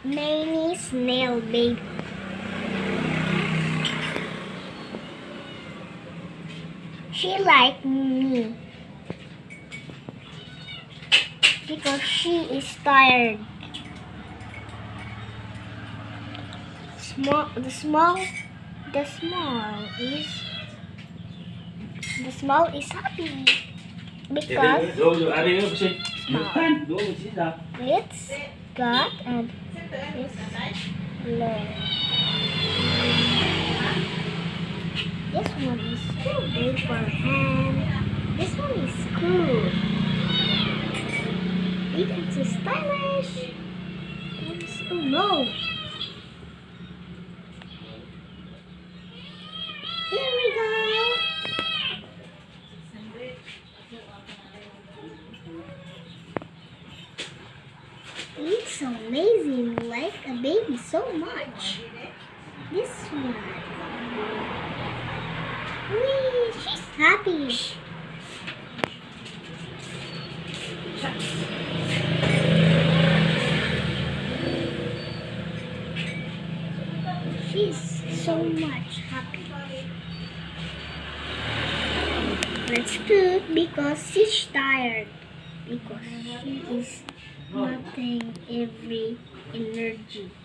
many snail baby. She like me because she is tired. The small is happy because it's got and it's low. This one is too big for hand. This one is cool. It's so stylish. Oh no! Here we go. It's amazing, like a baby so much. This one. Whee, she's happy. She's so much happy. Let's put because she's tired. Because she is nothing every energy.